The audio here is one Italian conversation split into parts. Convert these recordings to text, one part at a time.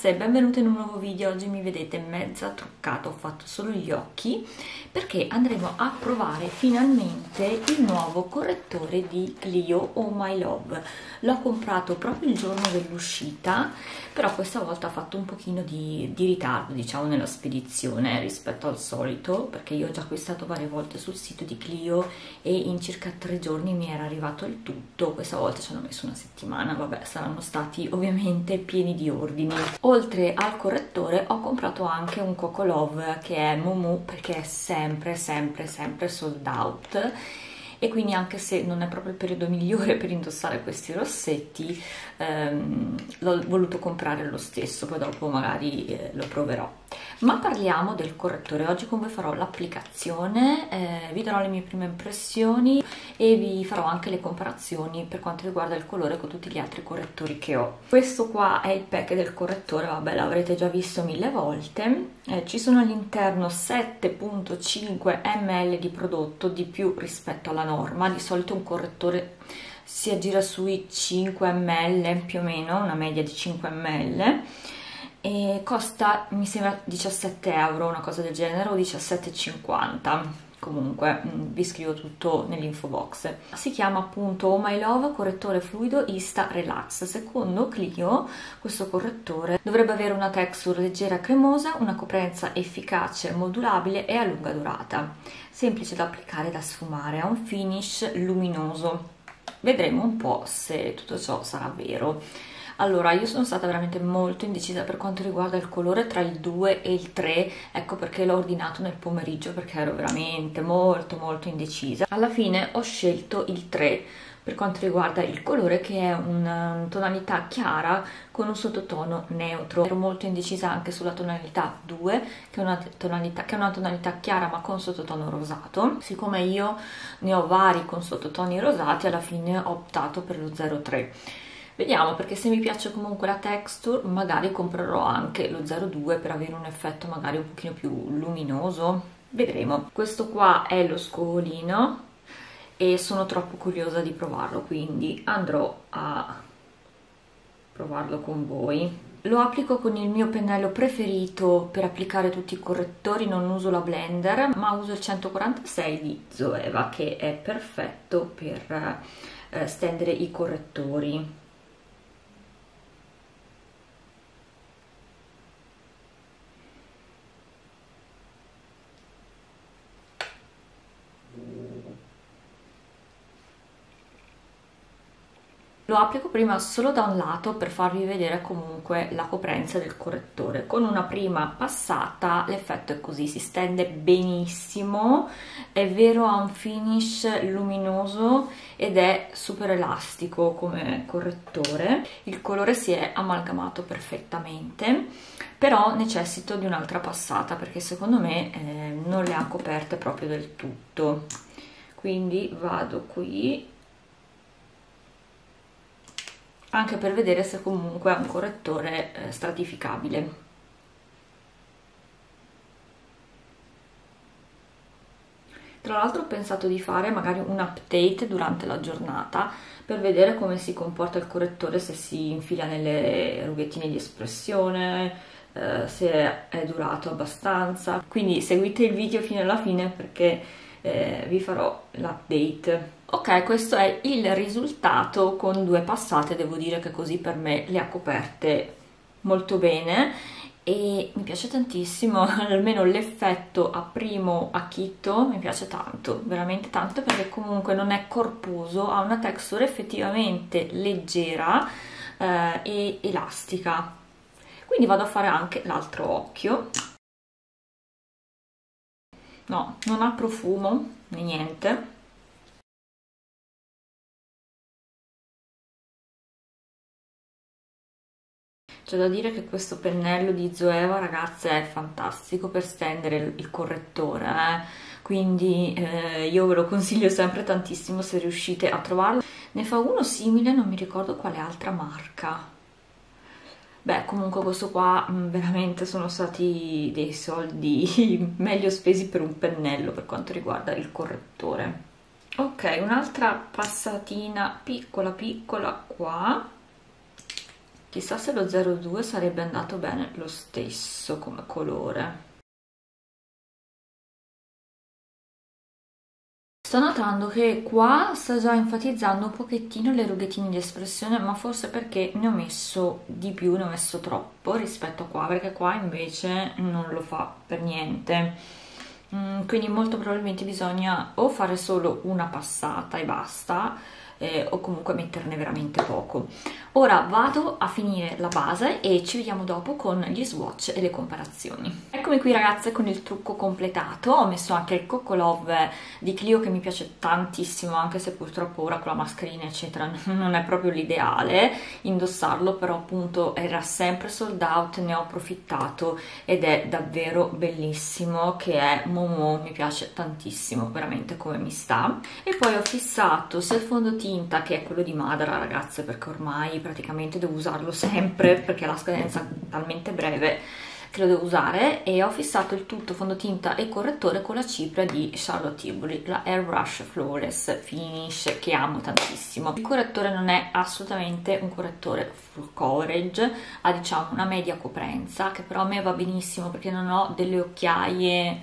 ragazze, benvenute in un nuovo video. Oggi mi vedete mezza truccata, ho fatto solo gli occhi perché andremo a provare finalmente il nuovo correttore di Clio Oh My Love. L'ho comprato proprio il giorno dell'uscita, però questa volta ha fatto un pochino di ritardo, diciamo, nella spedizione rispetto al solito, perché io ho già acquistato varie volte sul sito di Clio e in circa 3 giorni mi era arrivato il tutto. Questa volta ci hanno messo una settimana, vabbè, saranno stati ovviamente pieni di ordini. Oltre al correttore ho comprato anche un Coco Love che è Mumu, perché è sempre sold out, e quindi anche se non è proprio il periodo migliore per indossare questi rossetti, l'ho voluto comprare lo stesso, poi dopo magari lo proverò. Ma parliamo del correttore. Oggi con voi farò l'applicazione, vi darò le mie prime impressioni e vi farò anche le comparazioni per quanto riguarda il colore con tutti gli altri correttori che ho. Questo qua è il pack del correttore, vabbè, l'avrete già visto 1000 volte. Ci sono all'interno 7,5 ml di prodotto, di più rispetto alla norma. Di solito un correttore si aggira sui 5 ml più o meno, una media di 5 ml, e costa, mi sembra, 17 euro, una cosa del genere, o 17,50. Comunque vi scrivo tutto nell'info box. Si chiama appunto Oh My Love correttore fluido Insta Relax. Secondo Clio questo correttore dovrebbe avere una texture leggera cremosa, una coprenza efficace, modulabile e a lunga durata, semplice da applicare e da sfumare, ha un finish luminoso. Vedremo un po' se tutto ciò sarà vero. Allora, io sono stata veramente molto indecisa per quanto riguarda il colore tra il 2 e il 3, ecco perché l'ho ordinato nel pomeriggio, perché ero veramente molto indecisa. Alla fine ho scelto il 3 per quanto riguarda il colore, che è una tonalità chiara con un sottotono neutro. Ero molto indecisa anche sulla tonalità 2, che è una tonalità chiara ma con sottotono rosato. Siccome io ne ho vari con sottotoni rosati, alla fine ho optato per lo 03. Vediamo, perché se mi piace comunque la texture magari comprerò anche lo 02 per avere un effetto magari un pochino più luminoso. Vedremo. Questo qua è lo scovolino e sono troppo curiosa di provarlo, quindi andrò a provarlo con voi. Lo applico con il mio pennello preferito per applicare tutti i correttori, non uso la blender ma uso il 146 di Zoeva, che è perfetto per stendere i correttori. Lo applico prima solo da un lato per farvi vedere comunque la coprenza del correttore. Con una prima passata l'effetto è così, si stende benissimo, è vero, ha un finish luminoso ed è super elastico come correttore. Il colore si è amalgamato perfettamente, però necessito di un'altra passata perché secondo me non le ha coperte proprio del tutto. Quindi vado qui, anche per vedere se comunque è un correttore stratificabile. Tra l'altro ho pensato di fare magari un update durante la giornata per vedere come si comporta il correttore, se si infila nelle rughettine di espressione, se è durato abbastanza. Quindi seguite il video fino alla fine perché vi farò l'update. Ok, questo è il risultato con 2 passate. Devo dire che così per me le ha coperte molto bene e mi piace tantissimo, almeno l'effetto a primo acchito mi piace tanto, veramente tanto, perché comunque non è corposo, ha una texture effettivamente leggera e elastica. Quindi vado a fare anche l'altro occhio. No, non ha profumo né niente. C'è da dire che questo pennello di Zoeva, ragazze, è fantastico per stendere il correttore, quindi io ve lo consiglio sempre tantissimo se riuscite a trovarlo. Ne fa uno simile, non mi ricordo quale altra marca. Beh, comunque questo qua veramente sono stati dei soldi meglio spesi per un pennello per quanto riguarda il correttore. Ok, un'altra passatina piccola qua. chissà se lo 02 sarebbe andato bene lo stesso come colore. Sto notando che qua sta già enfatizzando un pochettino le rughettine di espressione, ma forse perché ne ho messo di più, ne ho messo troppo rispetto a qua, perché qua invece non lo fa per niente. Quindi molto probabilmente bisogna o fare solo una passata e basta, o comunque metterne veramente poco. Ora vado a finire la base e ci vediamo dopo con gli swatch e le comparazioni. Eccomi qui ragazze con il trucco completato. Ho messo anche il Coco Love di Clio che mi piace tantissimo, anche se purtroppo ora con la mascherina eccetera non è proprio l'ideale indossarlo, però appunto era sempre sold out, ne ho approfittato ed è davvero bellissimo, che è Momo, mi piace tantissimo veramente come mi sta. E poi ho fissato sia il fondotinta, che è quello di Madara ragazze, perché ormai praticamente devo usarlo sempre perché la scadenza è talmente breve che lo devo usare, e ho fissato il tutto fondotinta e correttore con la cipria di Charlotte Tilbury, la Airbrush Flawless Finish, che amo tantissimo. Il correttore non è assolutamente un correttore full coverage, ha diciamo una media coprenza, che però a me va benissimo perché non ho delle occhiaie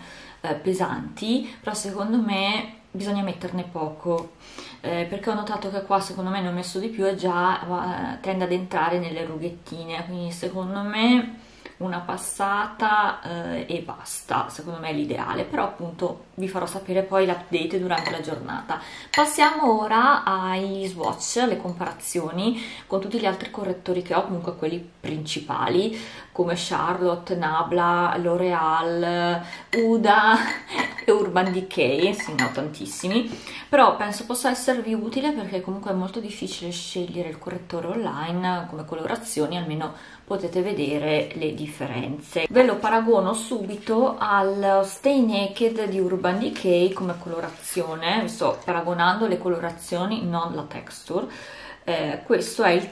pesanti, però secondo me bisogna metterne poco, perché ho notato che qua secondo me ne ho messo di più e già tende ad entrare nelle rughettine, quindi secondo me una passata e basta, secondo me è l'ideale, però appunto vi farò sapere poi l'update durante la giornata. Passiamo ora ai swatch, alle comparazioni con tutti gli altri correttori che ho, comunque quelli principali come Charlotte, Nabla, L'Oreal, Huda e Urban Decay, sì, ne ho tantissimi, però penso possa esservi utile perché comunque è molto difficile scegliere il correttore online come colorazioni, almeno potete vedere le differenze. Ve lo paragono subito al Stay Naked di Urban Decay come colorazione, vi sto paragonando le colorazioni, non la texture. Questo è il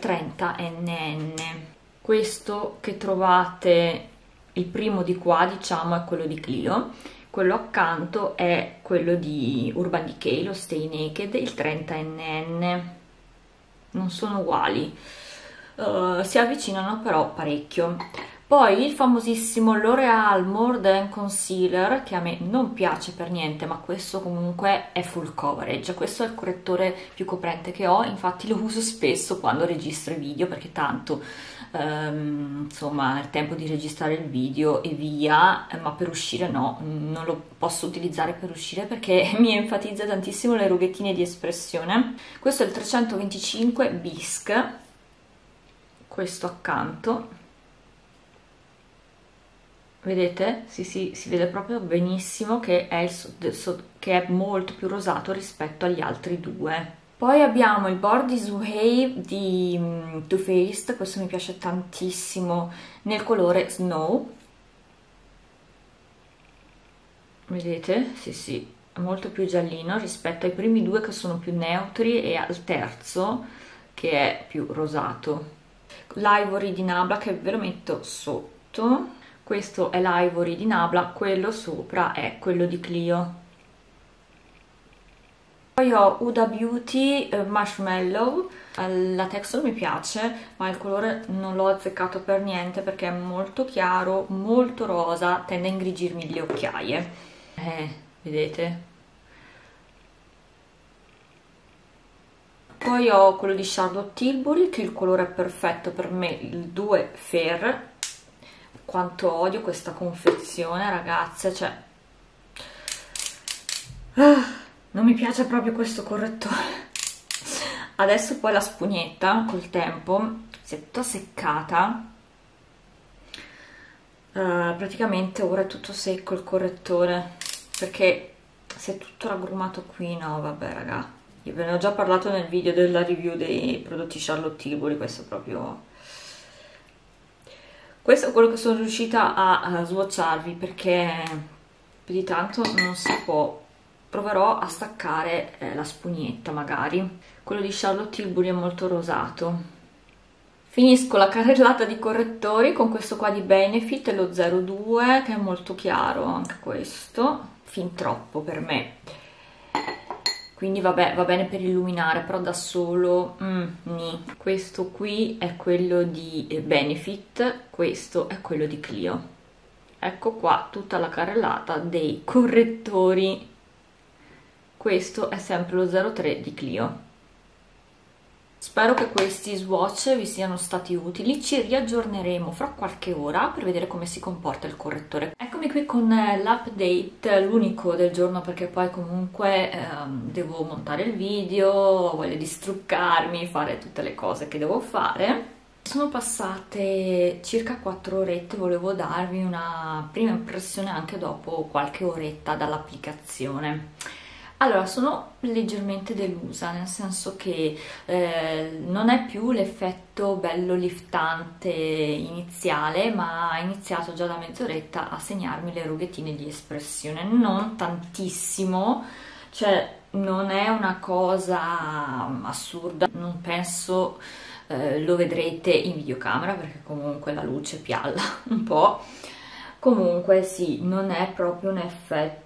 30NN, questo che trovate, il primo di qua diciamo è quello di Clio, quello accanto è quello di Urban Decay, lo Stay Naked, il 30NN, non sono uguali. Si avvicinano però parecchio. Poi il famosissimo L'Oreal More Than Concealer, che a me non piace per niente, ma questo comunque è full coverage, questo è il correttore più coprente che ho, infatti lo uso spesso quando registro i video, perché tanto insomma è il tempo di registrare il video e via, ma per uscire no, non lo posso utilizzare per uscire perché mi enfatizza tantissimo le rughettine di espressione. Questo è il 325 Bisque, questo accanto, vedete? Sì, si vede proprio benissimo che è molto più rosato rispetto agli altri due. Poi abbiamo il Bordeaux Wave di Too Faced, questo mi piace tantissimo nel colore Snow, vedete? Sì, è molto più giallino rispetto ai primi due che sono più neutri e al terzo che è più rosato. L'Ivory di Nabla, che ve lo metto sotto, questo è l'Ivory di Nabla, quello sopra è quello di Clio. Poi ho Huda Beauty Marshmallow, la texture mi piace ma il colore non l'ho azzeccato per niente perché è molto chiaro, molto rosa, tende a ingrigirmi le occhiaie, vedete? Poi ho quello di Charlotte Tilbury, che il colore è perfetto per me, il 2 Fair. Quanto odio questa confezione ragazze, cioè non mi piace proprio questo correttore. Adesso poi la spugnetta col tempo si è tutta seccata, praticamente ora è tutto secco il correttore perché si è tutto raggrumato qui. No vabbè raga, io ve ne ho già parlato nel video della review dei prodotti Charlotte Tilbury, questo è quello che sono riuscita a swatcharvi perché più di tanto non si può. Proverò a staccare la spugnetta magari. Quello di Charlotte Tilbury è molto rosato. Finisco la carrellata di correttori con questo qua di Benefit, lo 02, che è molto chiaro anche questo, fin troppo per me. quindi vabbè, va bene per illuminare, però da solo nì. Questo qui è quello di Benefit, questo è quello di Clio. Ecco qua tutta la carrellata dei correttori. Questo è sempre lo 03 di Clio. Spero che questi swatch vi siano stati utili, ci riaggiorneremo fra qualche ora per vedere come si comporta il correttore. Eccomi qui con l'update, l'unico del giorno, perché poi comunque devo montare il video, ho voglia di struccarmi, fare tutte le cose che devo fare. Sono passate circa 4 orette, volevo darvi una prima impressione anche dopo qualche oretta dall'applicazione. Allora, sono leggermente delusa, nel senso che non è più l'effetto bello liftante iniziale, ma ha iniziato già da mezz'oretta a segnarmi le rughettine di espressione, non tantissimo, cioè non è una cosa assurda, non penso lo vedrete in videocamera perché comunque la luce pialla un po'. Comunque sì, non è proprio un effetto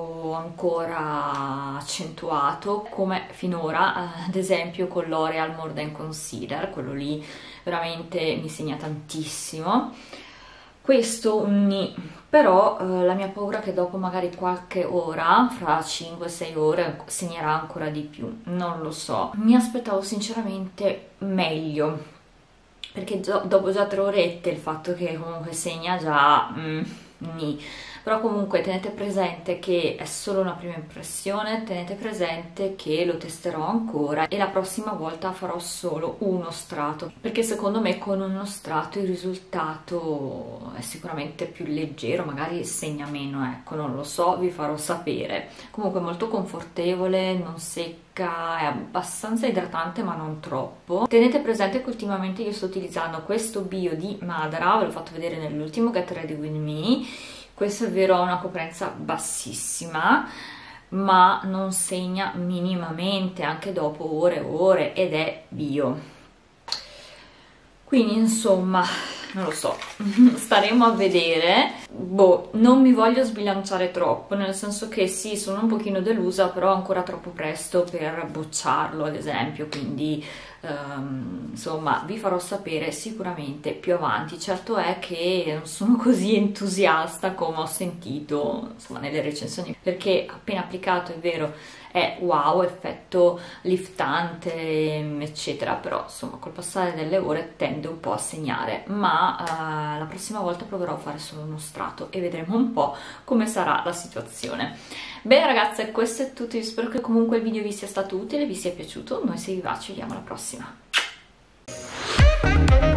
ancora accentuato come finora, ad esempio con l'Oreal More Than Concealer, quello lì veramente mi segna tantissimo. Questo un nì, però la mia paura è che dopo magari qualche ora, fra 5-6 ore, segnerà ancora di più, non lo so. Mi aspettavo sinceramente meglio, perché dopo già 3 orette il fatto che comunque segna già nì. Però comunque tenete presente che è solo una prima impressione, tenete presente che lo testerò ancora e la prossima volta farò solo uno strato, perché secondo me con uno strato il risultato è sicuramente più leggero, magari segna meno, ecco, non lo so, vi farò sapere. Comunque molto confortevole, non secca, è abbastanza idratante ma non troppo. Tenete presente che ultimamente io sto utilizzando questo bio di Madara, ve l'ho fatto vedere nell'ultimo Get Ready With Me. Questo è vero, ha una coprenza bassissima, ma non segna minimamente anche dopo ore e ore ed è bio. Quindi insomma, non lo so, staremo a vedere. Boh, non mi voglio sbilanciare troppo, nel senso che sì, sono un pochino delusa, però ancora troppo presto per bocciarlo, ad esempio, quindi insomma vi farò sapere sicuramente più avanti. Certo è che non sono così entusiasta come ho sentito insomma nelle recensioni, perché appena applicato è vero è wow, effetto liftante eccetera, però insomma col passare delle ore tende un po' a segnare, ma la prossima volta proverò a fare solo uno strato e vedremo un po' come sarà la situazione. Bene ragazze, questo è tutto, io spero che comunque il video vi sia stato utile, vi sia piaciuto. Noi se vi va ci vediamo alla prossima.